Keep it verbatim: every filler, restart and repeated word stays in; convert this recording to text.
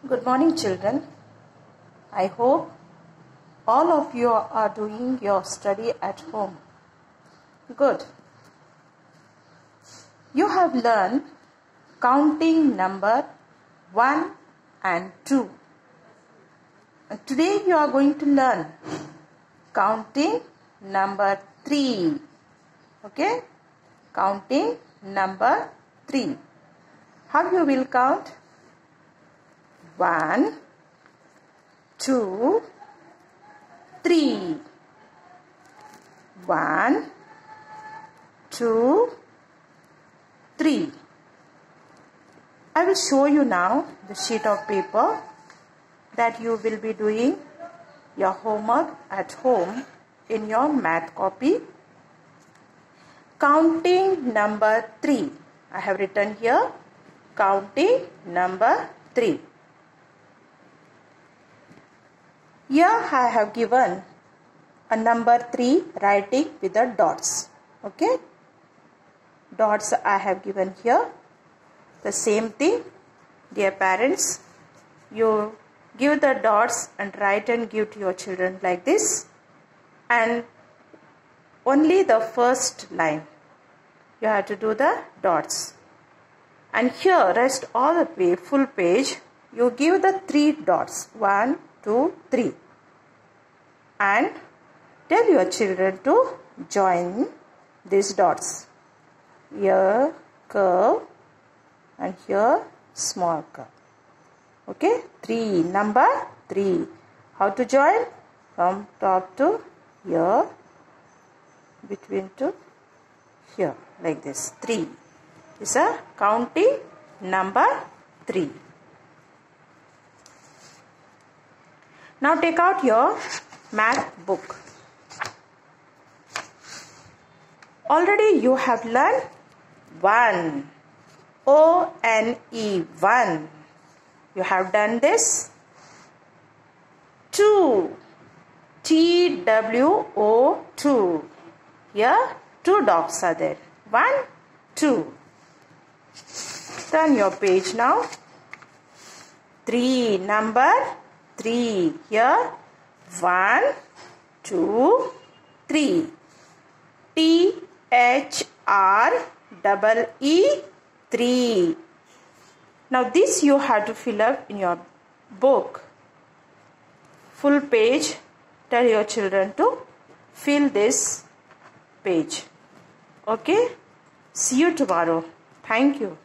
Good morning, children. I hope all of you are doing your study at home. Good. You have learned counting number one and two. And today you are going to learn counting number three. Okay? Counting number three. How you will count? One, two, three. One, two, three. I will show you now the sheet of paper that you will be doing your homework at home in your math copy. Counting number three. I have written here counting number three. Here I have given a number three writing with the dots. Okay. Dots I have given here. The same thing. Dear parents, you give the dots and write and give to your children like this. And only the first line you have to do the dots. And here rest all the way, full page, you give the three dots. One, two, three. And tell your children to join these dots. Here curve and here small curve. Okay, three, number three. How to join? From top to here, between to here, like this. Three is a counting number three. Now take out your math book. Already you have learned one. O N E, one. You have done this. Two. T W O, two. Here two dots are there. One, two. Turn your page now. Three, number three. Here one, two, three. T H R double E, three. Now this you have to fill up in your book. Full page. Tell your children to fill this page. Okay? See you tomorrow. Thank you.